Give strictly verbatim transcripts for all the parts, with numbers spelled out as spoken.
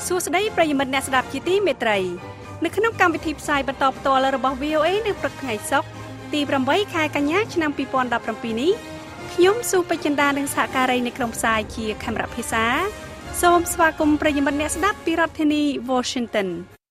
សួស្តីប្រិយមិត្តអ្នកស្ដាប់ជាទីមេត្រីនៅក្នុងកម្មវិធីផ្សាយបន្តផ្ទាល់របស់ វី អូ เอ នៅព្រឹកថ្ងៃសុក្រទីប្រាំបីខែកញ្ញាឆ្នាំពីរពាន់ដប់ប្រាំពីរនេះខ្ញុំស៊ូពេជ្រចិន្តានិងសហការីនៃក្រុមផ្សាយជាខេមរៈភាសាសូមស្វាគមន៍ប្រិយមិត្តអ្នកស្ដាប់ពីរដ្ឋធានី Washington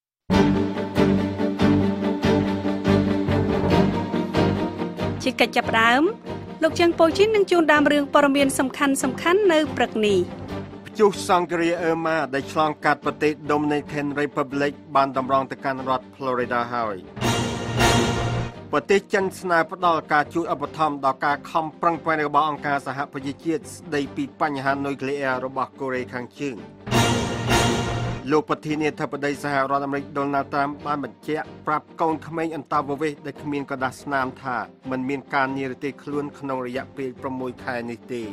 ជាកិច្ចចាប់ផ្ដើមលោកជើងប៉ូជីននឹងជួនដើមរឿងព័ត៌មានសំខាន់សំខាន់នៅព្រឹកនេះព្យុះសង្គ្រាអឺម៉ាដែលឆ្លងកាត់ប្រទេស Dominican Republic បានតម្រង់ទៅកាន់រដ្ឋ Florida ហើយប្រទេសចិនស្នើផ្ដល់ការជួយឧបត្ថម្ភដល់ការខំប្រឹងប្រែងរបស់អង្គការសហប្រជាជាតិស្ដីពីបញ្ហានុយក្លេអ៊ែររបស់កូរ៉េខាងជើងលោកប្រធានាធិបតីសហរដ្ឋអាមេរិក Donald Trump បានបញ្ជាក់ប្រាប់កូនក្មេងអន្តរវេសដែលគ្មានក្រដាសស្នាមថាមិនមានការនិរទេសខ្លួនក្នុងរយៈពេលប្រាំមួយខែនេះទេ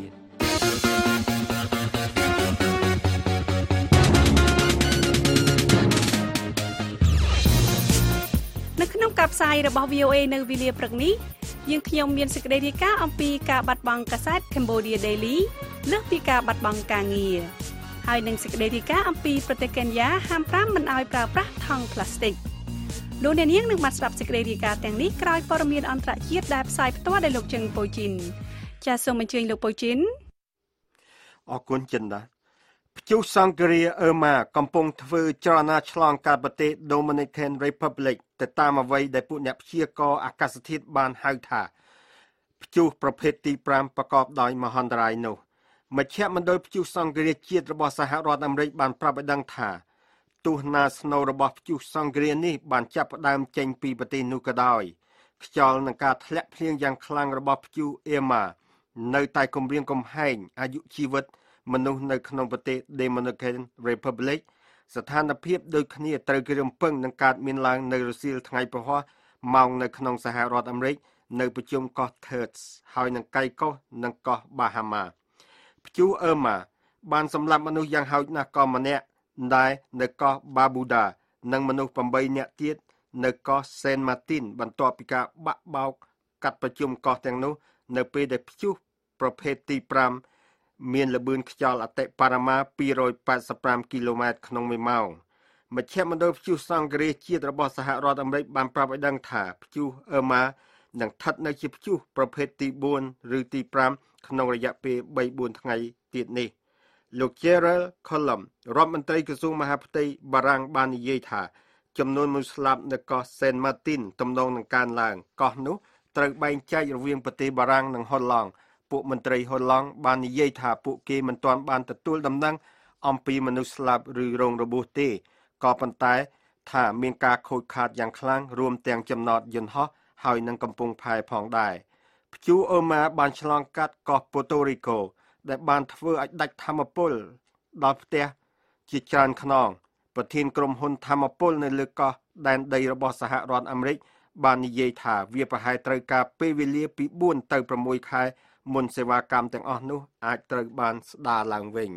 នៅក្នុងការផ្សាយរបស់ វី អូ เอ នៅវេលាព្រឹកនេះយើងខ្ញុំមានសេចក្តីរាយការណ៍អំពីការបាត់បង់កាសែត Cambodia Daily លើសពីការបាត់បង់ការងារហើយនឹងសេចក្តីរាយការណ៍អំពីប្រទេសកេនយ៉ាហាមប្រាមមិនឲ្យប្រើប្រាស់ថង់ប្លាស្ទិកលោកអ្នកនាងនឹងបានស្ដាប់សេចក្តីរាយការណ៍ទាំងនេះក្រោយព័ត៌មានអន្តរជាតិដែលផ្សាយផ្ទាល់ដោយលោកជឹងប៉ូជីនចាសសូមអញ្ជើញលោកប៉ូជីនអរគុណចិនដាព្យុះសង្គ្រាអឺម៉ាកំពុងធ្វើចលនាឆ្លងកាត់ប្រទេស Dominican Republic ទៅតាមអ្វីដែលពួកអ្នកព្យាករណ៍អាកាសធាតុបានហៅថាព្យុះប្រភេទទីប្រាំប្រកបដោយមហន្តរាយនោះមជ្ឈមណ្ឌលព្យុះសង្គ្រាជាតិរបស់សហរដ្ឋអាមេរិកបានប្រាប់ឲ្យដឹងថាទោះណាស្នូររបស់ព្យុះសង្គ្រានេះបានចាប់ផ្ដើមចេញពីប្រទេសនោះក៏ដោយខ្យល់នឹងការធ្លាក់ភ្លៀងយ៉ាងខ្លាំងរបស់ព្យុះអឺម៉ានៅតែគំរាមកំហែងអាយុជីវិតមនុស្សនៅក្នុងប្រទេស Dominican Republic ស្ថានភាពដូចគ្នាត្រូវគេរំពឹងនឹងកើតមានឡើងនៅរសៀលថ្ងៃព្រហស្បតិ៍ម៉ោងនៅក្នុងសហរដ្ឋអាមេរិកនៅប្រជុំកោះ Thirds ហើយនឹងកាយកោះនិងកោះ Bahama ព្យុះអឺម៉ាបានសម្លាប់មនុស្សយ៉ាងហោចណាស់ក៏ម្នាក់ដែរនៅកោះ Barbuda និងមនុស្សប្រាំបីនាក់ទៀតនៅកោះ Saint Martin បន្ទាប់ពីការបាក់បោកកាត់ប្រជុំកោះទាំងនោះនៅពេលដែលព្យុះប្រភេទទីប្រាំមានល្បឿនខ្យល់អតិបរមាពីររយប៉ែតសិបប្រាំគីឡូម៉ែត្រក្នុងមួយម៉ោងមជ្ឈមណ្ឌលព្យុះសង្គ្រាជាតិរបស់សហរដ្ឋអាមេរិកបានប្រាប់ឲ្យដឹងថាព្យុះអឺម៉ានឹងស្ថិតនៅជាព្យុះប្រភេទទីបួនឬទីប្រាំក្នុងរយៈពេលបីបួនថ្ងៃទៀតនេះលោក Gerald Colum រដ្ឋមន្ត្រីក្រសួងមហាផ្ទៃបារាំងបាននិយាយថាចំនួនមនុស្សស្លាប់នៅកោះ Saint Martin ទំនងនឹងកើនឡើងកោះនោះត្រូវបែងចែករវាងប្រទេសបារាំងនិងហូឡង់ពួកមន្ត្រីហូឡង់បាននិយាយថាពួកគេមិនទាន់បានទទួលដំណឹងអំពីមនុស្សស្លាប់ឬរងរបួសទេក៏ប៉ុន្តែថាមានការខូចខាតយ៉ាងខ្លាំងរួមទាំងចំណតយន្តហោះហើយនឹងកំពុងផែផងដែរព្យុះអឺម៉ាបានឆ្លងកាត់កោះ Puerto Rico ដែលបានធ្វើឲ្យដាច់ថាមពលដល់ផ្ទះជាច្រើនខ្នងប្រធានក្រុមហ៊ុនថាមពលនៅលើកោះដែនដីរបស់សហរដ្ឋអាមេរិកបាននិយាយថាវាប្រហែលត្រូវការពេលវេលាពីបួនទៅប្រាំមួយខែមុនសេវាកម្មទាំងអស់នោះអាចត្រូវបានស្ដារឡើងវិញ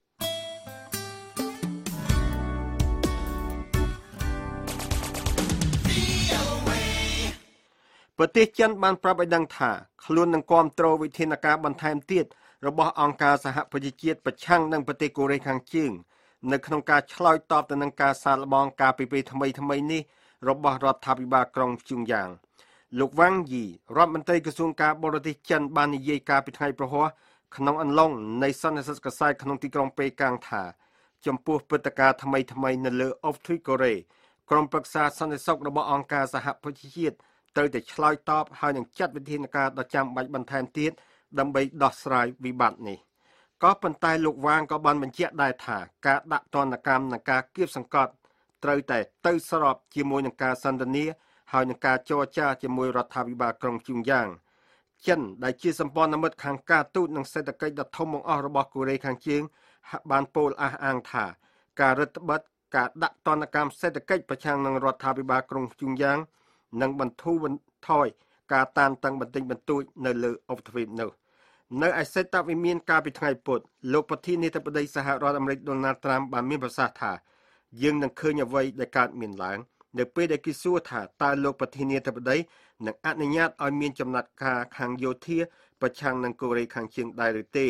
ប្រទេសចិនបានប្រាប់ឲ្យដឹងថាខ្លួននឹងគាំទ្រវិធានការបន្ថែមទៀតរបស់អង្គការសហប្រជាជាតិប្រឆាំងនឹងប្រទេសកូរ៉េខាងជើងនៅក្នុងការឆ្លើយតបទៅនឹងការសាកល្បងការពីពេលថ្មីថ្មីនេះរបស់រដ្ឋាភិបាលក្រុងព្យុងយ៉ាងលោកវ៉ាងយីរដ្ឋមន្ត្រីក្រសួងការបរទេសចិនបាននិយាយការពីថ្ងៃព្រហស្បតិ៍ក្នុងអន្លង់នៃសន្និសីទកសែតក្នុងទីក្រុងប៉េកាំងថាចំពោះព្រឹត្តិការណ៍ថ្មីថ្មីនៅលើអូបទ្វីបកូរ៉េក្រុមប្រឹក្សាសន្តិសុខរបស់អង្គការសហប្រជាជាតិត្រូវតែឆ្លើយតបហើយនឹងចាត់វិធានការដ៏ចាំបាច់បន្ថែមទៀតដើម្បីដោះស្រាយវិបត្តិនេះក៏ប៉ុន្តែលោកវ៉ាងក៏បានបញ្ជាក់ដែរថាការដាក់ទណ្ឌកម្មនិងការគៀបសង្កត់ត្រូវតែទៅស្របជាមួយនឹងការសន្ទនាហើយនឹងការចរចាជាមួយរដ្ឋាភិបាលក្រុងព្យុងយ៉ាងចិនដែលជាសម្ព័ន្ធមិត្តខាងការទូតនិងសេដ្ឋកិច្ចដ៏ធំបង្អស់របស់កូរ៉េខាងជើងបានពោលអះអាងថាការរឹតបន្តឹងការដាក់ទណ្ឌកម្មសេដ្ឋកិច្ចប្រឆាំងនឹងរដ្ឋាភិបាលក្រុងព្យុងយ៉ាងនឹងបន្ធូរបន្ថយការតានតឹងបន្តិចបន្តួចនៅលើឧបទ្វីបនោះនៅឯសេតវិមានកាលពីថ្ងៃពុធលោកប្រធានាធិបតីសហរដ្ឋអាមេរិក Donald Trump បានមានប្រសាសន៍ថាយើងនឹងឃើញអ្វីដែលកើតមានឡើងនៅពេលដែលគេសួរថាតើលោកប្រធានាធិបតីនឹងអនុញ្ញាតឲ្យមានចំណាត់ការខាងយោធាប្រឆាំងនឹងកូរ៉េខាងជើងដែរឬទេ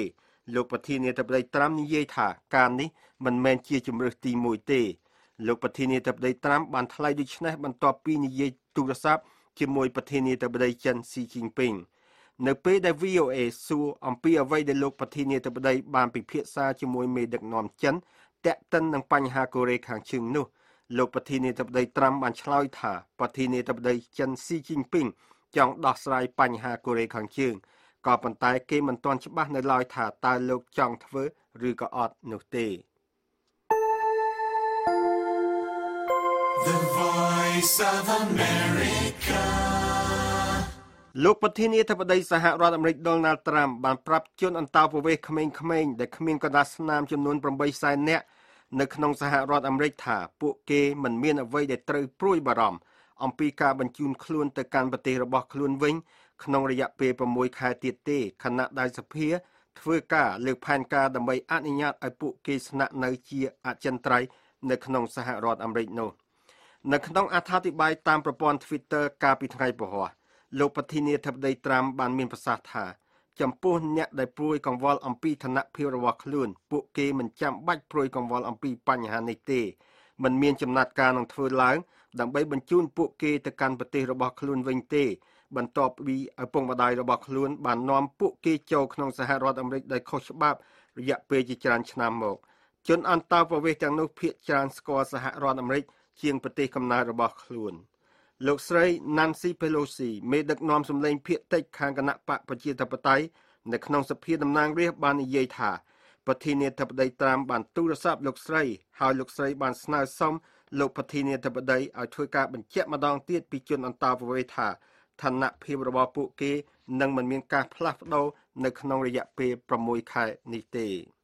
លោកប្រធានាធិបតីត្រាំនិយាយថាការនេះមិនមែនជាជំរើសទីមួយទេលោកប្រធានាធិបតីត្រាំបានថ្លែងដូចនេះបន្ទាប់ពីនិយាយទូរស័ព្ទជាមួយប្រធានាធិបតីចិនស៊ីជីនពីងនៅពេលដែល វី អូ អេ សួរអំពីអ្វីដែលលោកប្រធានាធិបតីបានពិភាក្សាជាមួយមេដឹកនាំចិនទាក់ទិននឹងបញ្ហាកូរ៉េខាងជើងនោះលោកប្រធានាធិបតីត្រាំបានឆ្លើយថាប្រធានាធិបតីចិនស៊ីជីនពីងចង់ដោះស្រាយបញ្ហាកូរ៉េខាងជើងក៏ប៉ុន្តែគេមិនទាន់ច្បាស់នៅឡើយថាតើលោកចង់ធ្វើឬក៏អត់នោះទេ The Voice of America លោកប្រធានាធិបតីសហរដ្ឋអាមេរិក Donald Trump បានប្រាប់ជនអន្តោប្រវេសន៍ក្មេងៗដែលគ្មានកណ្ដាស់ស្នាមចំនួន eightសែននាក់នៅក្នុងសហរដ្ឋអាមេរិកថាពួកគេមិនមានអ្វីដែលត្រូវព្រួយបារម្ភអំពីការបញ្ជូនខ្លួនទៅកាន់ប្រទេសរបស់ខ្លួនវិញក្នុងរយៈពេលsixខែទៀតទេខណៈដែលសភាធ្វើការលើកផែនការដើម្បីអនុញ្ញាតឲ្យពួកគេស្នាក់នៅជាអចិន្ត្រៃយ៍នៅក្នុងសហរដ្ឋអាមេរិកនោះនៅក្នុងអត្ថាធិប្បាយតាមប្រព័ន្ធ Twitter កាលពីថ្ងៃពហុលោកប្រធានាធិបតីត្រាំបានមានប្រសាសន៍ថាចំពោះអ្នកដែលព្រួយកង្វល់អំពីឋានៈភាពរបស់ខ្លួនពួកគេមិនចាំបាច់ព្រួយកង្វល់អំពីបញ្ហានេះទេមិនមានចំណាត់ការនឹងធ្វើឡើងដើម្បីបញ្ជូនពួកគេទៅកាន់ប្រទេសរបស់ខ្លួនវិញទេបន្ទាប់ពីឪពុកម្ដាយរបស់ខ្លួនបាននាំពួកគេចូលក្នុងសហរដ្ឋអាមេរិកដោយខុសច្បាប់រយៈពេលជាច្រើនឆ្នាំមកជនអន្តោប្រវេសន៍ទាំងនោះភាគច្រើនស្គាល់សហរដ្ឋអាមេរិកជាងប្រទេសកំណើតរបស់ខ្លួនលោកស្រី Nancy Pelosi មេដឹកនាំសម្លេងភាគតិចខាងគណៈបកប្រជាធិបតេយ្យនៅក្នុងសភាតំណាងរាស្ត្របាននិយាយថាប្រធានាធិបតីត្រាំបានទូរស័ព្ទលោកស្រីហើយលោកស្រីបានស្នើសុំលោកប្រធានាធិបតីឲ្យធ្វើការបញ្ជាក់ម្ដងទៀតពីជនអន្តោប្រវេសន៍ថាឋានៈភាពរបស់ពួកគេនឹងមិនមានការផ្លាស់ប្ដូរនៅក្នុងរយៈពេលsixខែនេះទេ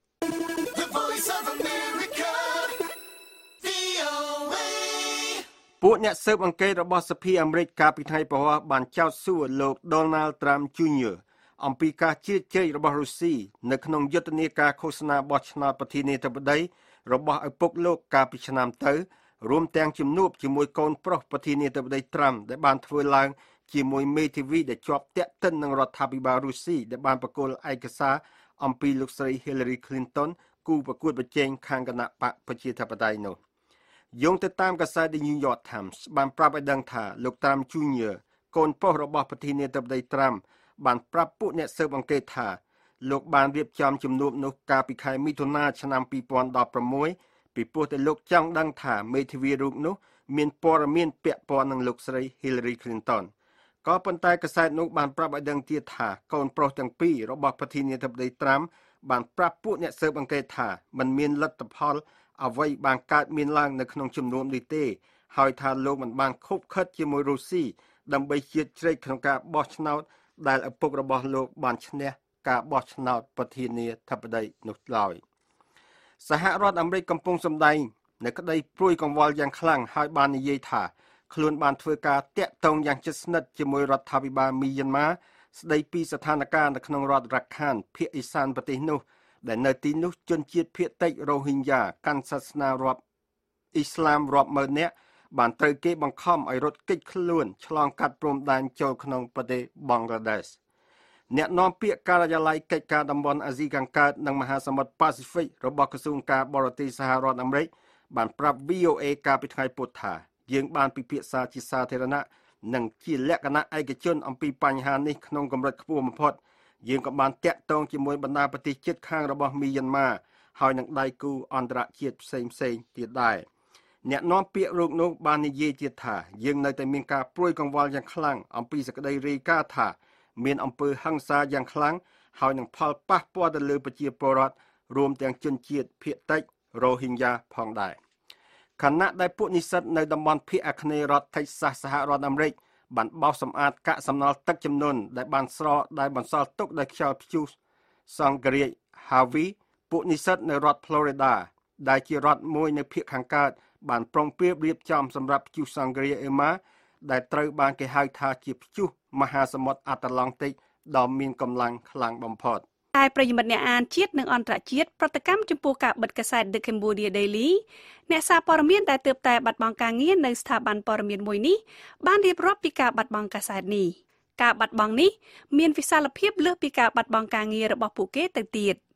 The Voice of America វី អូ អេពួកអ្នកស៊ើបអង្កេតរបស់សភាអាមេរិកកាលពីថ្ងៃពហុបានចោទសួរលោក Donald Trump Junior អំពីការជឿជែករបស់រុស្ស៊ីនៅក្នុងយុទ្ធនាការឃោសនាបោះឆ្នោតប្រធានាធិបតីរបស់ឪពុកលោកកាលពីឆ្នាំទៅរួមទាំងជំនួបជាមួយកូនប្រុសប្រធានាធិបតី Trump ដែលបានធ្វើឡើងជាមួយមេធាវីដែលជាប់ទាក់ទិននឹងរដ្ឋាភិបាលរុស្ស៊ីដែលបានប្រគល់ឯកសារអំពីលោកស្រី Hillary Clinton គូប្រកួតប្រជែងខាងគណៈបកប្រជាធិបតេយ្យនោះយោងទៅតាមកាសែត The New York Times បានប្រាប់ឲ្យដឹងថាលោក Trump Junior កូនប្រុសរបស់ប្រធានាធិបតី Trump បានប្រាប់ពួកអ្នកស៊ើបអង្កេតថាលោកបានរៀបចំជំនួបនោះកាលពីខែមិថុនាឆ្នាំtwo thousand sixteenពីព្រោះតែលោកចង់ដឹងថាមេធាវីរូបនោះមានព័ត៌មានពាក់ព័ន្ធនឹងលោកស្រី Hillary Clinton ក៏ប៉ុន្តែកាសែតនោះបានប្រាប់ឲ្យដឹងទៀតថាកូនប្រុសទាំងពីររបស់ប្រធានាធិបតីត្រាំបានប្រាប់ពួកអ្នកស៊ើបអង្កេតថាมันមានលទ្ធផលអ្វីបានកើតមានឡើងនៅក្នុងជំនុំនេះទេហើយថាលោកមិនបានខົບខិតជាមួយរុស្ស៊ីដើម្បីជាតិជ្រែកក្នុងការបោះឆ្នោតដែលឪពុករបស់លោកបានឈ្នះការបោះឆ្នោតប្រធានាធិបតីនោះឡើយសហរដ្ឋអាមេរិកកំពុងសម្ដែងនៅក្តីព្រួយកង្វល់យ៉ាងខ្លាំងហើយបាននិយាយថាខ្លួនបានធ្វើការតាក់ទងយ៉ាងជិតស្និទ្ធជាមួយរដ្ឋាភិបាលមីយ៉ាន់ម៉ាស្ដីពីស្ថានភាពនៅក្នុងរដ្ឋរ៉ាខានភាគឦសានប្រទេសនោះដែលនៅទីនោះជនជាតិភាគតិចរ៉ូហីញ៉ាកាន់សាសនារាប់អ៊ីស្លាមរាប់ម៉ឺននាក់បានត្រូវគេបង្ខំឲ្យរត់គេចខ្លួនឆ្លងកាត់ព្រំដែនចូលក្នុងប្រទេសបង់ក្លាដេសអ្នកនាំពាក្យការិយាល័យកិច្ចការតំបន់អាស៊ីខាងកើតនិងមហាសមុទ្រប៉ាស៊ីហ្វិករបស់ក្រសួងការបរទេសសហរដ្ឋអាមេរិកបានប្រាប់ វី អូ អេ កាលពីថ្ងៃពុធថាយើងបានពិភាក្សាជាសាធារណៈនិងជាលក្ខណៈឯកជនអំពីបញ្ហានេះក្នុងកម្រិតខ្ពស់បំផុតយើងក៏បានតាក់ទងជាមួយបណ្ដាប្រទេសជិតខាងរបស់មីយ៉ាន់ម៉ាហើយនឹងដៃគូអន្តរជាតិផ្សេងៗទៀតដែរអ្នកនាំពាក្យរូបនោះបាននិយាយទៀតថាយើងនៅតែមានការព្រួយកង្វល់យ៉ាងខ្លាំងអំពីសេចក្តីរាយការណ៍ថាមានអំពើហិង្សាយ៉ាងខ្លាំងហើយនឹងផលប៉ះពាល់ទៅលើប្រជាពលរដ្ឋរួមទាំងជនជាតិភាគតិចរ៉ូហីញ៉ាផងដែរខណៈដែលពួកនិស្សិតនៅតំបន់ភាគអាគ្នេយ៍រដ្ឋ Texas សហរដ្ឋអាមេរិកបានបោសសម្អាតកាកសំណល់ទឹកជំនន់ដែលបានស្រកដែលបន្សល់ទុកដោយខ្យល់ព្យុះសង្ឃរាជ Harvey ពួកនិស្សិតនៅរដ្ឋ Florida ដែលជារដ្ឋមួយនៅភាគខាងកើតបានប្រុងប្រៀបរៀបចំសម្រាប់ព្យុះសង្ឃរាជ Irma ដែលត្រូវបានគេហៅថាជាព្យុះមហាសមុទ្រអាត្លង់តិកដ៏មានកម្លាំងខ្លាំងបំផុតតែប្រិយមិត្តអ្នកអានជាតិនិងអន្តរជាតិប្រតិកម្មចំពោះការបិទកាសែត The Cambodia Daily អ្នកសារព័ត៌មានដែលទើបតែបាត់បង់ការងារនៅស្ថាប័នព័ត៌មានមួយនេះបានរៀបរាប់ពីការបាត់បង់កាសែតនេះការបាត់បង់នេះមានវិសាលភាពលើសពីការបាត់បង់ការងាររបស់ពួកគេទៅទៀត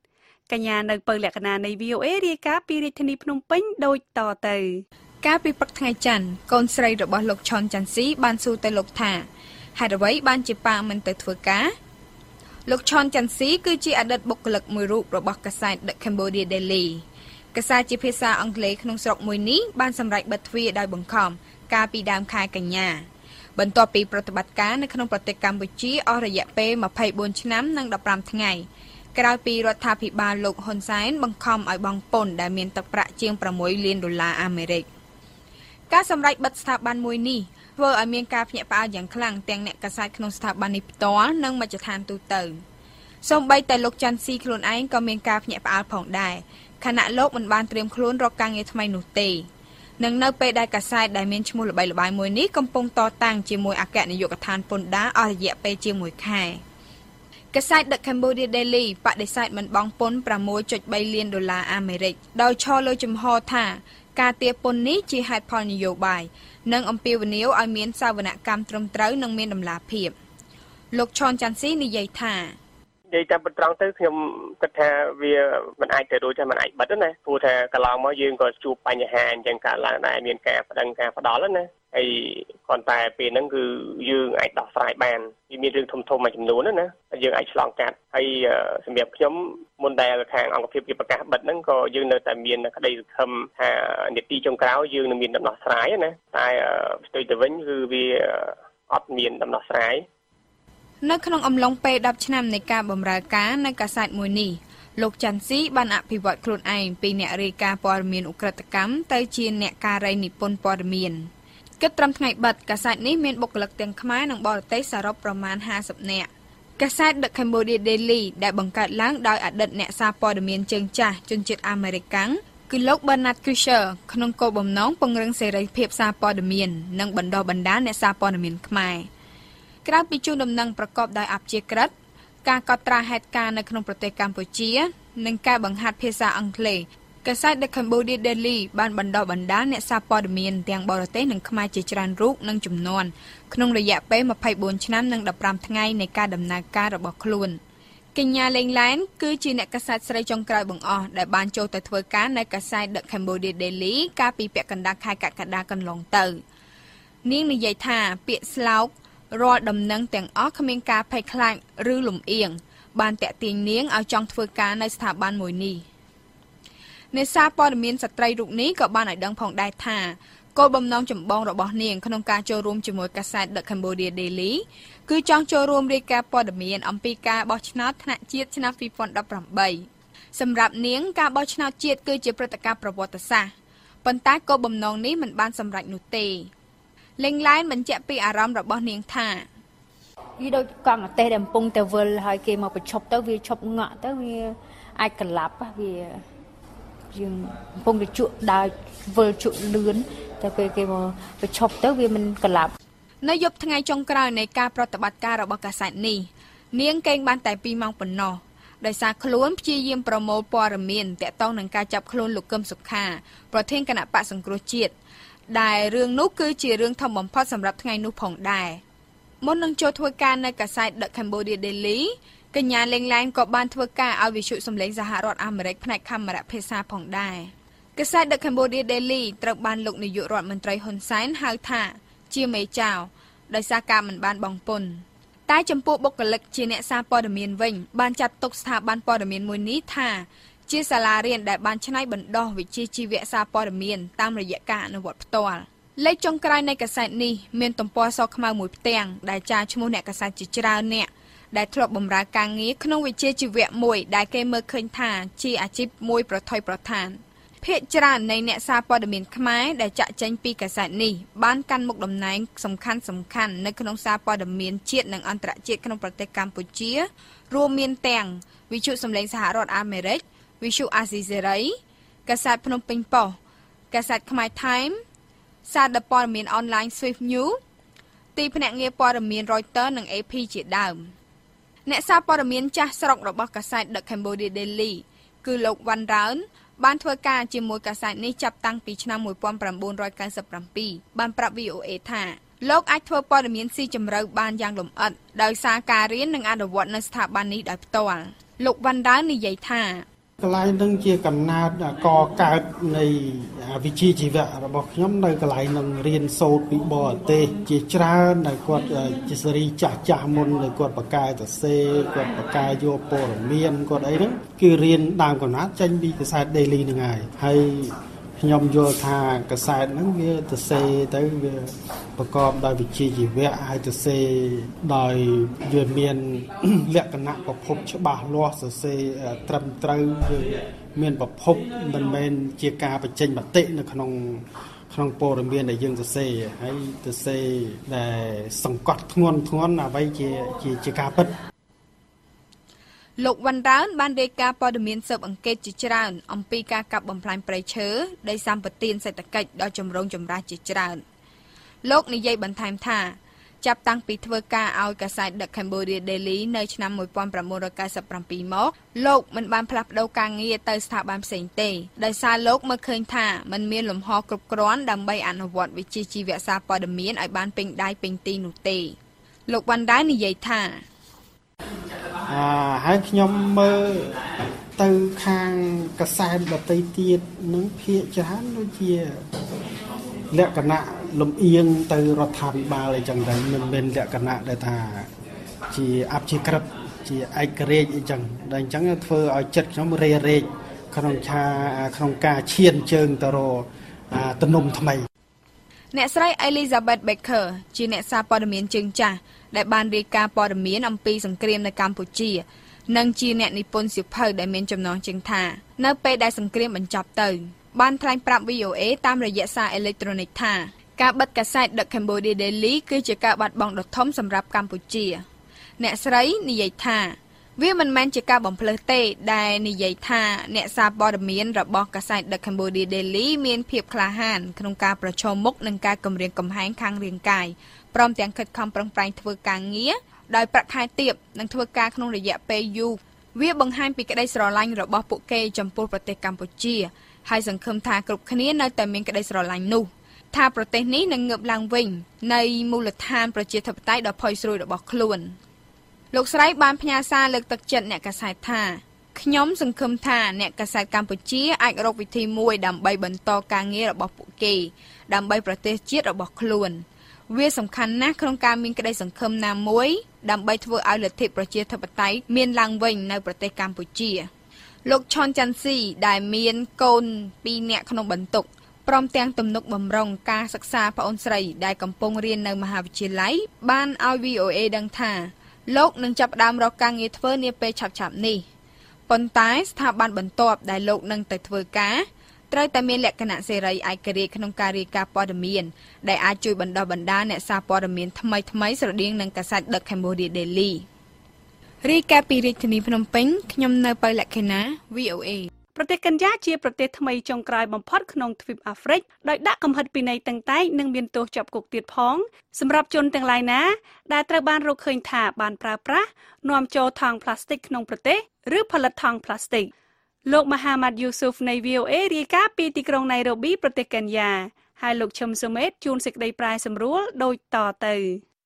កញ្ញានៅពៅលក្ខណៈនៃ วี អូ เอ រាយការណ៍ពីរាជធានីភ្នំពេញដូចតទៅកាលពីព្រឹកថ្ងៃច័ន្ទកូនស្រីរបស់លោកឆនច័ន្ទស៊ីបានសួរទៅលោកថាហេតុអ្វីបានជាប៉ាមិនទៅធ្វើការលោកឆនច័ន្ទស៊ីគឺជាអតីតបុគ្គលិកមួយរូបរបស់កាសែត The Cambodia Daily កាសែតជាភាសាអង់គ្លេសក្នុងស្រុកមួយនេះបានសម្រេចបិទទ្វារដោយបង្ខំកាលពីដើមខែកញ្ញាបន្ទាប់ពីប្រតិបត្តិការនៅក្នុងប្រទេសកម្ពុជាអស់រយៈពេលម្ភៃបួនឆ្នាំនិងដប់ប្រាំថ្ងៃក្រោយពីរដ្ឋាភិបាលលោកហ៊ុនសែនបង្ខំឲ្យបង់ពន្ធដែលមានទឹកប្រាក់ជាងប្រាំមួយលានដុល្លារអាមេរិកការសម្រេចបិទស្ថាប័នមួយនេះធ្វើឲ្យមានការភ្ញាក់ផ្អើលយ៉ាងខ្លាំងទាំងអ្នកកាសែតក្នុងស្ថាប័ននេះផ្ទាល់និងមជ្ឈដ្ឋានទូទៅសូម្បីតែលោកច័ន្ទស៊ីខ្លួនឯងក៏មានការភ្ញាក់ផ្អើលផងដែរខណៈលោកមិនបានត្រៀមខ្លួនរកការងារថ្មីនោះទេនឹងនៅពេលដែលកាសែតដែលមានឈ្មោះល្បីល្បាញមួយនេះកំពុងតតាំងជាមួយអគ្គនាយកដ្ឋានពន្ធដារអស់រយៈពេលជាមួយខែកាសែត The Cambodia Daily បដិសេធមិនបង់ពន្ធប្រាំមួយចុចបីលានដុល្លារអាមេរិកដោយឈរលើជំហរថាការទារពន្ធនេះជាហេតុផលនយោបាយនិងអំពាវនាវឲ្យមានសវនកម្មត្រឹមត្រូវនិងមានតម្លាភាពលោកឆនច័ន្ទស៊ីនិយាយថានិយាយតាមពិតត្រង់ទៅខ្ញុំគិតថាវាមិនអាចទៅរួចតែមិនអាចបិទទេណាព្រោះថាកន្លងមកយើងក៏ជួបបញ្ហាអញ្ចឹងកើតឡើងដែរមានការប្តឹងការផ្ដាល់ណាហើយគ្រាន់តែពេលហ្នឹងគឺយើងអាចដោះស្រាយបានវាមានរឿងធំធំមួយចំនួនណាយើងអាចឆ្លងកាត់ហើយសម្រាប់ខ្ញុំមុនដែលខាងអង្គភាពគេប្រកាសបិទហ្នឹងក៏យើងនៅតែមានក្តីសង្ឃឹមថានាទីចុងក្រោយយើងនឹងមានដំណោះស្រាយណាតែផ្ទុយទៅវិញគឺវាអត់មានដំណោះស្រាយនៅក្នុងអំឡុងពេលដប់ឆ្នាំនៃការបម្រើការនៅកាសែតមួយនេះលោកច័ន្ទស៊ីបានអភិវឌ្ឍខ្លួនឯងពីអ្នករាយការណ៍ព័ត៌មានឧក្រិដ្ឋកម្មទៅជាអ្នកការីនិពន្ធព័ត៌មានគិតត្រឹមថ្ងៃបិទកាសែតនេះមានបុគ្គលិកទាំងខ្មែរនិងបរទេសសរុបប្រមាណห้าสิบនាក់កាសែត The Cambodia Daily ដែលបង្កើតឡើងដោយអតីតអ្នកសារព័ត៌មានជើងចាស់ជនជាតិអាមេរិកគឺលោក Bernard Kucher ក្នុងគោលបំណងពង្រឹងសេរីភាពសារព័ត៌មាននិងបណ្ដុះបណ្ដាលអ្នកសារព័ត៌មានខ្មែរក្រៅពីជូនដំណឹងប្រកបដោយអព្យាក្រឹតការកត់ត្រាហេតុការណ៍នៅក្នុងប្រទេសកម្ពុជានិងការបង្ហាត់ភាសាអង់គ្លេសកាសែត The Cambodia Daily បានបណ្ដុះបណ្ដាលអ្នកសារព័ត៌មានទាំងបរទេសនិងខ្មែរជាច្រើនរូបនិងចំនួនក្នុងរយៈពេលម្ភៃបួនឆ្នាំនិងដប់ប្រាំថ្ងៃនៃការដំណើរការរបស់ខ្លួនកញ្ញាលេងឡែនគឺជាអ្នកកាសែតស្រីចុងក្រោយបង្អស់ដែលបានចូលទៅធ្វើការនៅកាសែត The Cambodia Daily កាលពីពាក់កណ្ដាលខែកក្កដាកន្លងទៅនាងនិយាយថាពាក្យស្លោករាល់ដំណឹងទាំងអស់គ្មានការភ័យខ្លាចឬលំអៀងបានតាក់ទាញនាងឲ្យចង់ធ្វើការនៅស្ថាប័នមួយនេះអ្នកសារព័ត៌មានស្ត្រីរូបនេះក៏បានឲ្យដឹងផងដែរថាគោលបំណងចម្បងរបស់នាងក្នុងការចូលរួមជាមួយកាសែត The Cambodia Daily គឺចង់ចូលរួមរាយការណ៍ព័ត៌មានអំពីការបោះឆ្នោតថ្នាក់ជាតិឆ្នាំពីរពាន់ដប់ប្រាំបីសម្រាប់នាងការបោះឆ្នោតជាតិគឺជាព្រឹត្តិការណ៍ប្រវត្តិសាស្ត្រប៉ុន្តែគោលបំណងនេះមិនបានសម្រេចនោះទេលេងឡែនបញ្ជាក់ពីអារម្មណ៍របស់នាងថាវាដូចកង់អទេសដែលកំពុងតែវិលហើយគេមកបញ្ឈប់ទៅវាឈប់ងក់ទៅវាអាចក្លាប់វាយើងកំពុងតែជក់ដើរវិលជក់លឿនតែពេលគេមកបញ្ឈប់ទៅវាមិនក្លាប់នៅយប់ថ្ងៃចុងក្រោយនៃការប្រតិបត្តិការរបស់កាសែតនេះនាងកេងបានតែពីរម៉ោងប៉ុណ្ណោះដោយសារខ្លួនព្យាយាមប្រមូលព័ត៌មានទាក់ទងនឹងការចាប់ខ្លួនលោកកឹមសុខាប្រធានគណៈបកសង្គ្រោះជាតិដែលរឿងនោះគឺជារឿងធំបំផុតសម្រាប់ថ្ងៃនោះផងដែរមុននឹងចូលធ្វើការនៅកាសែត The Cambodia Daily កញ្ញាលេងឡែនក៏បានធ្វើការឲ្យវិទ្យុសំឡេងសហរដ្ឋអាមេរិកផ្នែកកាមេរ៉ាភាសាផងដែរកាសែត The Cambodia Daily ត្រូវបានលោកនាយករដ្ឋមន្ត្រីហ៊ុនសែនហៅថាជាមេចៅដោយសារការមិនបានបង់ពន្ធតែចំពោះបុគ្គលិកជាអ្នកសារព័ត៌មានវិញបានចាត់ទុកស្ថាប័នព័ត៌មានមួយនេះថាជាសាលារៀនដែលបានច្នៃបណ្ដុះវិជ្ជាជីវៈសារព័ត៌មានតាមរយៈការអនុវត្តផ្ទាល់លេខចុងក្រោយនៃកាសែតនេះមានទំព័រសខ្មៅមួយផ្ទាំងដែលចារឈ្មោះអ្នកកាសែតជាច្រើនអ្នកដែលធ្លាប់បម្រើការងារក្នុងវិជ្ជាជីវៈមួយដែលគេមើលឃើញថាជាអាជីពមួយប្រថុយប្រថានភាគច្រើននៃអ្នកសារព័ត៌មានខ្មែរដែលចាក់ចែងពីកាសែតនេះបានកាន់មុខតំណែងសំខាន់សំខាន់នៅក្នុងសារព័ត៌មានជាតិនិងអន្តរជាតិក្នុងប្រទេសកម្ពុជារួមមានទាំងវិទ្យុសំឡេងសហរដ្ឋអាមេរិកវិទ្យុអាស៊ីសេរីកាសែតភ្នំពេញប៉ុស្តិ៍កាសែតខ្មែរ Time សារព័ត៌មានអនឡាញ Swift News ទីភ្នាក់ងារព័ត៌មាន Reuters និង เอ พี ជាដើមអ្នកសារព័ត៌មានចាស់ស្រុករបស់កាសែត The Cambodia Daily គឺលោកវ៉ាន់រ៉ើនបានធ្វើការជាមួយកាសែតនេះចាប់តាំងពីឆ្នាំmột nghìn chín trăm chín mươi bảyបានប្រាប់ วี អូ เอ ថាលោកអាចធ្វើព័ត៌មានស៊ីជម្រៅបានយ៉ាងលម្អិតដោយសារការរៀននិងអនុវត្តនៅស្ថាប័ននេះដោយផ្ទាល់លោកវ៉ាន់រ៉ើននិយាយថាកន្លែងនឹងជាកំណើតកកើតនៃវិជ្ជាជីវៈរបស់ខ្ញុំនៅកន្លែងនឹងរៀនសូត្រពីបរទេសជាច្រើនដែលគាត់ជាសេរីចាស់ចាស់មុនដែលគាត់បកកែសរសេរគាត់បកកែយកព័ត៌មានគាត់អីហ្នឹងគឺរៀនដើមកំណើតចេញពីកាសែត Daily ហ្នឹងហើយហើយខ្ញុំយល់ថាកាសែតហ្នឹងវាទៅសេទៅវាប្រកបដោយវិជ្ជាជីវៈហើយទៅសេដោយវាមានលក្ខណៈប្រភពច្បាស់លាស់សរសេរត្រឹមត្រូវវាមានប្រភពមិនមែនជាការបញ្ចេញមតិនៅក្នុងក្នុងព័ត៌មានដែលយើងសរសេរហើយទៅសេដែលសង្កត់ធ្ងន់ធ្ងន់អ្វីជាជាជាការពិតលោកវ៉ាន់រ៉ើនបានរាយការណ៍ព័ត៌មានស៊ើបអង្កេតជាច្រើនអំពីការកាប់បំផ្លាញព្រៃឈើដីសម្បត្តិសេដ្ឋកិច្ចដ៏ចម្រូងចម្រាសជាច្រើនលោកនិយាយបន្ថែមថាចាប់តាំងពីធ្វើការឲ្យកាសែត The Cambodia Daily នៅឆ្នាំmột nghìn chín trăm chín mươi bảyមកលោកមិនបានផ្លាស់ប្ដូរការងារទៅស្ថាប័នផ្សេងទេដោយសារលោកមើលឃើញថាมันមានលំហគ្រប់គ្រាន់ដើម្បីអនុវត្តវិជ្ជាជីវៈសារព័ត៌មានឲ្យបានពេញដៃពេញទីនោះទេលោកវ៉ាន់រ៉ើននិយាយថាអឺហើយខ្ញុំមើលទៅខាងកាសែតដទៃទៀតនឹងភាគច្រើនដូចជាលក្ខណៈលំអៀងទៅរដ្ឋាភិបាលអីចឹងដែរមិនមែនលក្ខណៈដែលថាជាអព្យាក្រឹតជាឯករាជ្យអីចឹងដែលអញ្ចឹងធ្វើឲ្យចិត្តខ្ញុំរេរែកក្នុងឆាក្នុងការឈានជើងទៅរកទំនុំថ្មីអ្នកស្រី Elizabeth Baker ជាអ្នកសារព័ត៌មានជើងចាស់ដែលបានរាយការណ៍ព័ត៌មានអំពីសង្គ្រាមនៅកម្ពុជានិងជាអ្នកនិពន្ធសៀវភៅដែលមានចំណងជើងថានៅពេលដែលសង្គ្រាមបញ្ចប់ទៅបានថ្លែងប្រាប់ V O A តាមរយៈសារអេឡិចត្រូនិកថាការបិទកាសែត The Cambodia Daily គឺជាការបាត់បង់ដ៏ធំសម្រាប់កម្ពុជាអ្នកស្រីនិយាយថាវាមិនមែនជាការបំភ្លើសទេដែលនិយាយថាអ្នកសារព័ត៌មានរបស់កាសែត The Cambodia Daily មានភាពក្លាហានក្នុងការប្រឈមមុខនឹងការគំរាមកំហែងខាងរាងកាយព្រមទាំងខិតខំប្រឹងប្រែងធ្វើការងារដោយប្រាក់ខែទាបនិងធ្វើការក្នុងរយៈពេលយូរវាបង្ហាញពីក្តីស្រឡាញ់របស់ពួកគេចំពោះប្រទេសកម្ពុជាហើយសង្ឃឹមថាគ្រប់គ្នានៅតែមានក្តីស្រឡាញ់នោះថាប្រទេសនេះនឹងងើបឡើងវិញនៃមូលដ្ឋានប្រជាធិបតេយ្យដ៏ផុយស្រួយរបស់ខ្លួនលោកស្រីបានផ្ញើសារលើកទឹកចិត្តអ្នកកាសែតថាខ្ញុំសង្ឃឹមថាអ្នកកាសែតកម្ពុជាអាចរកវិធីមួយដើម្បីបន្តការងាររបស់ពួកគេដើម្បីប្រទេសជាតិរបស់ខ្លួនវាសំខាន់ណាស់ក្នុងការមានក្តីសង្ឃឹមណាមួយដើម្បីធ្វើឲ្យលទ្ធិប្រជាធិបតេយ្យមានឡើងវិញនៅប្រទេសកម្ពុជាលោកឆនចាន់ស៊ីដែលមានកូនពីរនាក់ក្នុងបន្ទុកព្រមទាំងទំនុកបំរុងការសិក្សាប្អូនស្រីដែលកំពុងរៀននៅមហាវិទ្យាល័យបានឲ្យ V O A ដឹងថាលោកនឹងចាប់ផ្ដើមរកការងារធ្វើនាពេលឆាប់ៗនេះប៉ុន្តែស្ថាប័នបន្ទាប់ដែលលោកនឹងទៅធ្វើការត្រូវតែមានលក្ខណៈសេរីឯករាជ្យក្នុងការរាយការណ៍ព័ត៌មានដែលអាចជួយបណ្ដុះបណ្ដាលអ្នកសារព័ត៌មានថ្មីៗស្រដៀងនឹងកាសែត The Cambodia Daily រាយការណ៍ពីរាជធានីភ្នំពេញខ្ញុំនៅប៉ៅលក្ខិណា V O A ប្រទេសកេនយ៉ាជាប្រទេសថ្មីចុងក្រោយបំផុតក្នុងទ្វីបអាហ្វ្រិកដោយដាក់កំហិតពិន័យតឹងតែងនិងមានទោសជាប់គុកទៀតផងសម្រាប់ជនទាំងឡាយណាដែលត្រូវបានរកឃើញថាបានប្រើប្រាស់នាំចូលថង់ប្លាស្ទិកក្នុងប្រទេសឬផលិតថង់ប្លាស្ទិកលោកមហាម៉ាត់យូស៊ូហ្វនៃ V O A រាយការណ៍ពីទីក្រុងណៃរ៉ូប៊ីប្រទេសកេនយ៉ាហើយលោកឈឹមស៊ូមេតជួនសេចក្តីប្រាយសម្រួលដូចតទៅ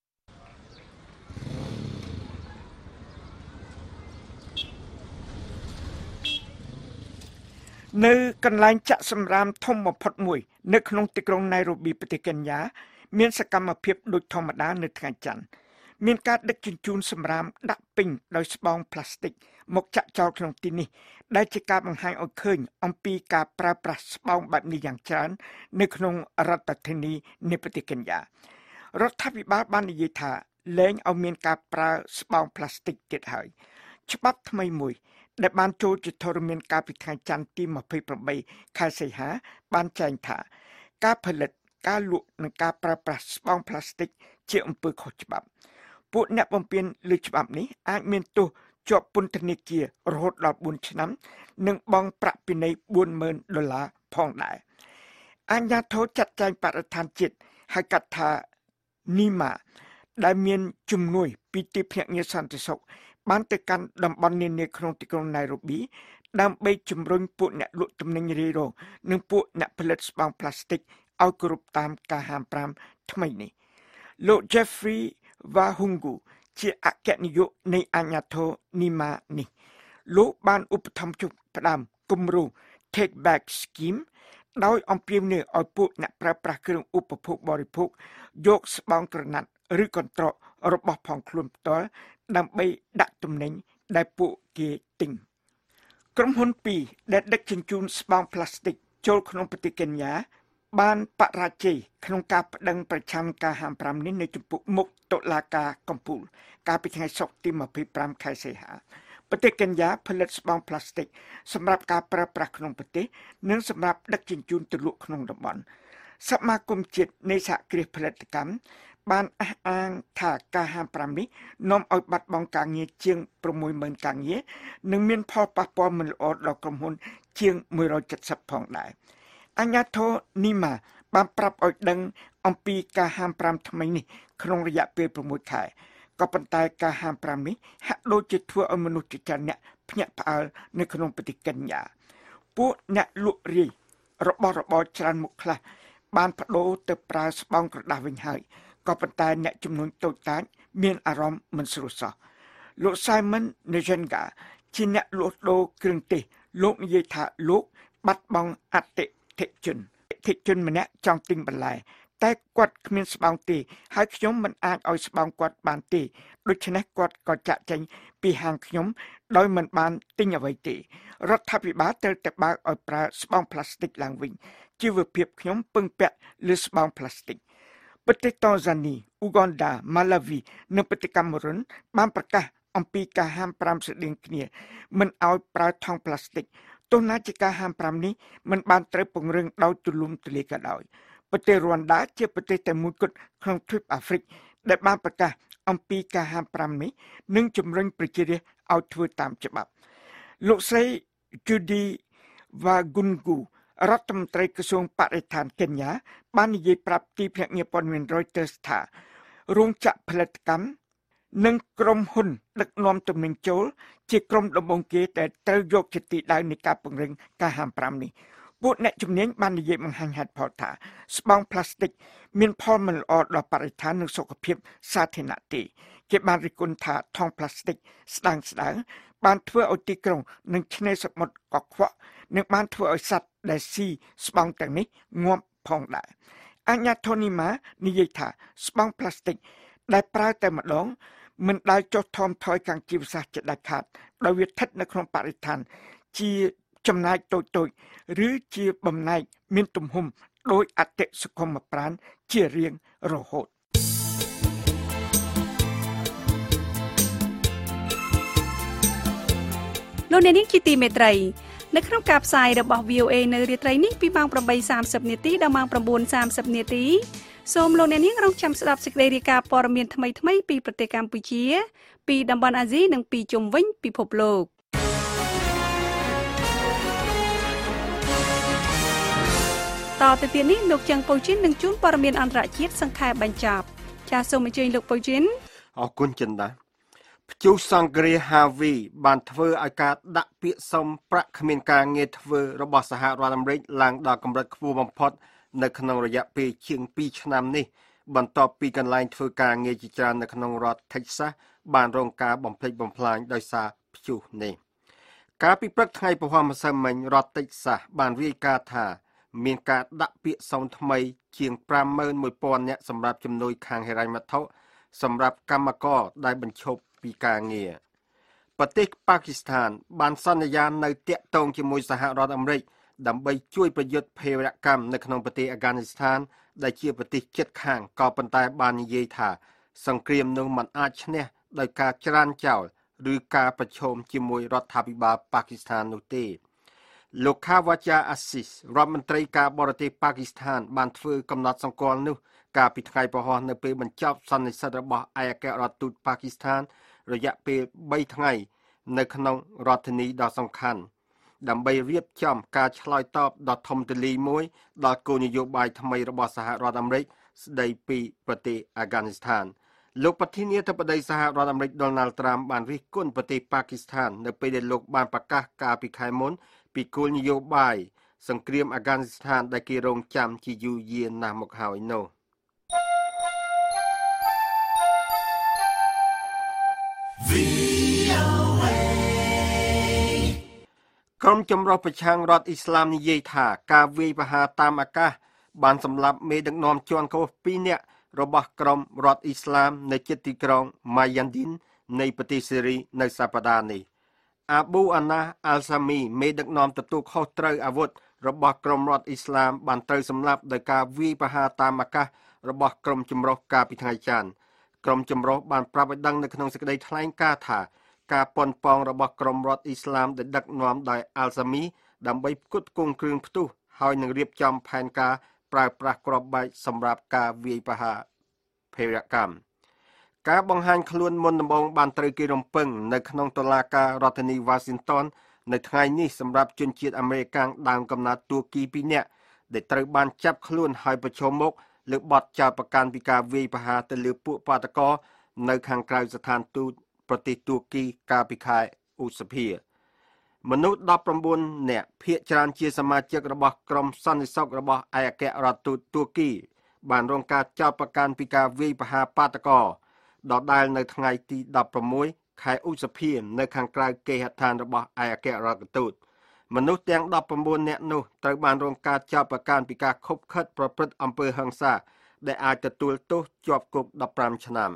នៅកន្លែងចាក់សម្រាមធំបំផុតមួយនៅក្នុងទីក្រុងណៃរ៉ូប៊ីប្រទេសកេនយ៉ាមានសកម្មភាពដូចធម្មតានៅថ្ងៃច័ន្ទមានការដឹកជញ្ជូនសម្រាមដាក់ពេញដោយស្បោងប្លាស្ទិកមកចាក់ចោលក្នុងទីនេះដែលជាការបង្ហាញឲ្យឃើញអំពីការប្រើប្រាស់ស្បោងបែបនេះយ៉ាងច្រើននៅក្នុងរដ្ឋធានីនៃប្រទេសកេនយ៉ារដ្ឋាភិបាលបាននិយាយថាលែងឲ្យមានការប្រើស្បោងប្លាស្ទិកទៀតហើយច្បាប់ថ្មីមួយដែលបានចូលជាធរមានកាលពីថ្ងៃច័ន្ទទីยี่สิบแปดខែសីហាបានចែងថាការផលិតការលក់និងការប្រើប្រាស់ស្បោងប្លាស្ទិកជាអំពើខុសច្បាប់ពួកអ្នកបំពានលើច្បាប់នេះអាចមានទោសជាប់ពន្ធនាគាររហូតដល់បួនឆ្នាំនិងបង់ប្រាក់ពិន័យbốn mươiដុល្លារផងដែរអាជ្ញាធរចាត់ចែងបរិស្ថានជាតិហៅកាត់ថា NEMA ដែលមានជំនួយពីទីភ្នាក់ងារសន្តិសុខបានទៅកាន់តំបន់នានាក្នុងទីក្រុងណៃរ៉ូប៊ីដើម្បីជំរុញពួកអ្នកលក់ទំនិញរាយរងនិងពួកអ្នកផលិតស្បោងប្លាស្ទិកឲ្យគោរពតាមការហាមប្រាមថ្មីនេះលោក Jeffrey Wahungu ជាអគ្គនាយកនៃអាជ្ញាធរ NEMA នេះលោកបានឧបត្ថម្ភផ្ដើមគម្រោង Take Back Scheme ដោយអំពាវនាវឲ្យពួកអ្នកប្រើប្រាស់គ្រឿងឧបភោគបរិភោគយកស្បោងក្រណាត់ឬកន្ត្រករបស់ផងខ្លួនផ្ទាល់ដើម្បីដាក់ទំនិញដែលពួកគេទិញក្រុមហ៊ុនពីរដែលដឹកជញ្ជូនស្បោងផ្លាស្ទិកចូលក្នុងប្រទេសកេនយ៉ាបានបរាជ័យក្នុងការប្តឹងប្រឆាំងការហាមប្រាមនេះនៅចំពោះមុខតុលាការកំពូលកាលពីថ្ងៃសុក្រទីម្ភៃប្រាំខែសីហាប្រទេសកេនយ៉ាផលិតស្បោងផ្លាស្ទិកសម្រាប់ការប្រើប្រាស់ក្នុងប្រទេសនិងសម្រាប់ដឹកជញ្ជូនទៅលក់ក្នុងតំបន់សមាគមជាតិនៃសហគ្រាសផលិតកម្មបានអះអាងថាការហាមប្រាមនេះនាំឲ្យបាត់បង់ការងារជាង sáu mươi nghìn ការងារនិងមានផលប៉ះពាល់មិនល្អដល់ក្រុមហ៊ុនជាងមួយរយเจ็ดสิบផងដែរអាញាធរនីម៉ាបានប្រាប់ឲ្យដឹងអំពីការហាមប្រាមថ្មីនេះក្នុងរយៈពេល6ខែក៏ប៉ុន្តែការហាមប្រាមនេះហាក់ដូចជាធ្វើឲ្យមនុស្សជាច្រើនអ្នកភ្ញាក់ផ្អើលនៅក្នុងប្រទេសកេនយ៉ាពួកអ្នកលក់រាយរបស់របរច្រើនមុខខ្លះបានបដូរទៅប្រើស្បោងក្រដាសវិញហើយក៏ប៉ុន្តែអ្នកចំនួនតូចតាចមានអារម្មណ៍មិនស្រួលសោះលោក Simon Njenga ជាអ្នកលក់ដូរគ្រឿងទេសលោកនិយាយថាលោកបាត់បង់អតិថិជនអតិថិជនម្នាក់ចង់ទិញបន្លែតែគាត់គ្មានស្បោងទេហើយខ្ញុំមិនអាចឲ្យស្បោងគាត់បានទេដូច្នេះគាត់ក៏ចាក់ចេញពីហាងខ្ញុំដោយមិនបានទិញអ្វីទេរដ្ឋាភិបាលត្រូវតែបើកឲ្យប្រើស្បោងផ្លាស្ទិកឡើងវិញជីវភាពខ្ញុំពឹងពាក់លើស្បោងផ្លាស្ទិកប្រទេសតូហ្សានីអ៊ូហ្គនដា ម៉ាឡាវីនិងប្រទេសកាមេរុនបានប្រកាសអំពីការហាមប្រាមស្រដៀងគ្នាមិនឲ្យប្រើថង់ផ្លាស្ទិកទោះណាជាការហាមប្រាមនេះមិនបានត្រូវពង្រឹងដោយទូលំទូលាយក៏ដោយប្រទេសរ៉ុនដាជាប្រទេសតែមួយគត់ក្នុងទ្វីបអាហ្វ្រិកដែលបានប្រកាសអំពីការហាមប្រាមនេះនិងជំរុញប្រជារាស្ត្រឲ្យធ្វើតាមច្បាប់លោកស្រី Judy Wagungu រដ្ឋមន្ត្រីក្រសួងបរិស្ថានកេនយ៉ាបាននិយាយប្រាប់ទីភ្នាក់ងារព័ត៌មាន Reuters ថារោងចក្រផលិតកម្មនិងក្រុមហ៊ុនដឹកនាំទំនិញចូលជាក្រុមដំបូងគេដែលត្រូវយកជាទីដៅនៃការពង្រឹងការហាមប្រាមនេះពួកអ្នកជំនាញបាននិយាយបង្ហាញហេតុផលថាស្បោងផ្លាស្ទិកមានផលមិនល្អដល់បរិស្ថាននិងសុខភាពសាធារណៈទេគេបានរិះគន់ថាថង់ផ្លាស្ទិកស្ដើងស្ដើងបានធ្វើឲ្យទីក្រុងនិងឆ្នេរសមុទ្រកខ្វក់និងបានធ្វើឲ្យសត្វដែលស៊ីស្បោងទាំងនេះងាប់ផងដែរអាញាធនីម៉ានិយាយថាស្បោងផ្លាស្ទិកដែលប្រើតែម្ដងមិនដែលចុះថមថយខាងជីវសាស្ត្រជាដាច់ខាតដោយវាស្ថិតនៅក្នុងបរិស្ថានជាចំណែកតូចៗឬជាបំណែកមានទំហំដោយអតិសុខុមប្រាណជារៀងរហូតលោកអ្នកនាងជាទីមេត្រីនៅក្នុងការផ្សាយរបស់ វី អូ เอ នៅរាត្រីនេះពីម៉ោង eight thirty នាទីដល់ម៉ោង nine thirty នាទីសូមលោកអ្នកនាងរងចាំស្ដាប់សេចក្តីរាយការណ៍ព័ត៌មានថ្មីៗពីប្រទេសកម្ពុជាពីតំបន់អាស៊ីនិងពីជុំវិញពិភពលោកតទៅទៀតនេះលោកច័ន្ទពូជីននឹងជួនព័ត៌មានអន្តរជាតិសង្ខេបបញ្ចប់ចាសសូមអញ្ជើញលោកពូជីនអរគុណចិនដាព្យុះសង្គ្រាហាវីបានធ្វើឲ្យការដាក់ពាក្យសុំប្រាក់គ្មានការងារធ្វើរបស់សហរដ្ឋអាមេរិកឡើងដល់កម្រិតខ្ពស់បំផុតនៅក្នុងរយៈពេលជាងtwoឆ្នាំនេះបន្ទាប់ពីកន្លែងធ្វើការងារជាច្រើននៅក្នុងរដ្ឋ Texas បានរងការបំផ្លិចបំផ្លាញដោយសារព្យុះនេះកាលពីព្រឹកថ្ងៃពហុម្សិលមិញរដ្ឋ Texas បានរាយការណ៍ថាមានការដាក់ពាក្យសុំថ្មីជាងfive thousand oneនាក់សម្រាប់ជំនួយខាងហិរញ្ញវត្ថុសម្រាប់កម្មករដែលបញ្ឈប់ពីការងារប្រទេសប៉ាគីស្ថានបានសន្យានៅតាក់ទងជាមួយសហរដ្ឋអាមេរិកដើម្បីជួយប្រយុទ្ធភេរវកម្មនៅក្នុងប្រទេសអាហ្គានីស្ថានដែលជាប្រទេសជិតខាងក៏ប៉ុន្តែបាននិយាយថាសង្គ្រាមនោះមិនអាចឈ្នះដោយការច្រានចោលឬការប្រឈមជាមួយរដ្ឋាភិបាលប៉ាគីស្ថាននោះទេលោក Khawaja Asif រដ្ឋមន្ត្រីការបរទេសប៉ាគីស្ថានបានធ្វើកំណត់សម្គាល់នោះកាលពីថ្ងៃពហុនៅពេលបញ្ចប់សន្និសីទរបស់ឯកអគ្គរដ្ឋទូតប៉ាគីស្ថានរយៈពេលthreeថ្ងៃនៅក្នុងរដ្ឋធានីដ៏សំខាន់ដើម្បីរៀបចំការឆ្លើយតបដ៏ធំទូលាយមួយដល់គោលនយោបាយថ្មីរបស់សហរដ្ឋអាមេរិកស្ដីពីប្រទេសអាហ្គានីស្ថានលោកប្រធានាធិបតីសហរដ្ឋអាមេរិក Donald Trump បានរិះគន់ប្រទេសប៉ាគីស្ថាននៅពេលដែលលោកបានប្រកាសកាលពីខែមុនពីគោលនយោបាយសង្គ្រាមអាហ្គានីស្ថានដែលគេរងចាំជាយូរយារណាស់មកហើយនោះកក្រុមចម្រុះប្រឆាំងរដ្ឋអ៊ីស្លាមនិយាយថាការវាយប្រហារតាមអាកាសបានសម្លាប់មេដឹកនាំជាន់ខ្ពស់ពីរនាក់របស់ក្រុមរដ្ឋអ៊ីស្លាមនៅជិតទីក្រុងម៉ាយ៉ាន់ឌីននៃប្រទេសសេរីនៅសប្តាហ៍នេះអាប៊ូអាណាអាល់សាមីមេដឹកនាំទទួលខុសត្រូវអាវុធរបស់ក្រុមរដ្ឋអ៊ីស្លាមបានត្រូវសម្លាប់ដោយការវាយប្រហារតាមអាកាសរបស់ក្រុមចម្រុះកាលពីថ្ងៃច័ន្ទក្រុមចម្រុះបានប្រាប់ឲ្យដឹងនៅក្នុងសេចក្តីថ្លែងការណ៍ថាការប៉ុនប៉ងរបស់ក្រុមរដ្ឋអ៊ីស្លាមដែលដឹកនាំដោយអាល់សាមីដើម្បីផ្គត់ផ្គង់គ្រឿងផ្ទុះហើយនឹងរៀបចំផែនការប្រើប្រាស់គ្រាប់បែកសម្រាប់ការវាយប្រហារភេរវកម្មការបង្ហាញខ្លួនមុនដំបូងបានត្រូវគេរំពឹងនៅក្នុងតុលាការរដ្ឋធានី Washington នៅថ្ងៃនេះសម្រាប់ជនជាតិអាមេរិកាំងដើមកំណើតទួរគីពីរនាក់ដែលត្រូវបានចាប់ខ្លួនហើយប្រឈមមុខលើបទចោទប្រកាន់ពីការវាយប្រហារទៅលើពួកបាតកោនៅខាងក្រៅស្ថានទូតប្រទេសទួរគីកាលពីខែឧសភាមនុស្សដប់ប្រាំបួននាក់ភាគច្រើនជាសមាជិករបស់ក្រុមសន្តិសុខរបស់ឯកអគ្គរដ្ឋទូតទួរគីបានរងការចោទប្រកាន់ពីការវាយប្រហារបាតកោដដែលនៅថ្ងៃទីដប់ប្រាំមួយខែឧសភានៅខាងក្រៅគេហដ្ឋានរបស់ឯកអគ្គរដ្ឋទូតមនុស្សទាំងដប់ប្រាំបួននាក់នោះត្រូវបានរងការចោទប្រកាន់ពីការខុបខិតប្រព្រឹត្តអំពើហិង្សាដែលអាចទទួលទោសជាប់គុកដប់ប្រាំឆ្នាំ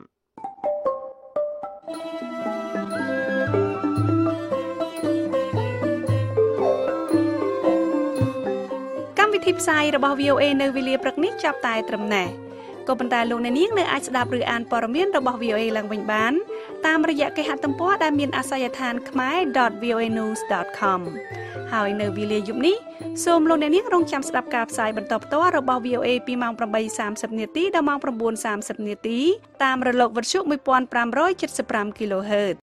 កម្មវិធីផ្សាយរបស់ វី អូ เอ នៅវេលាព្រឹកនេះចាប់តែត្រឹមណេះក៏ប៉ុន្តែលោកអ្នកនាងនៅអាចស្ដាប់ឬអានព័ត៌មានរបស់ វី អូ เอ ឡើងវិញបានតាមរយៈគេហទំព័រដែលមានអាសយដ្ឋាន khmae dot v o a news dot com ហើយនៅវេលាយប់នេះសូមលោកអ្នកនាងរងចាំស្ដាប់ការផ្សាយបន្តផ្ទាល់របស់ វី អូ เอ ពីម៉ោង ប្រាំបីសាមសិប នាទីដល់ម៉ោង ៩សាមសិប នាទីតាមរលកវិទ្យុ មួយពាន់ប្រាំរយเจ็ดสิบห้า គីឡូហឺត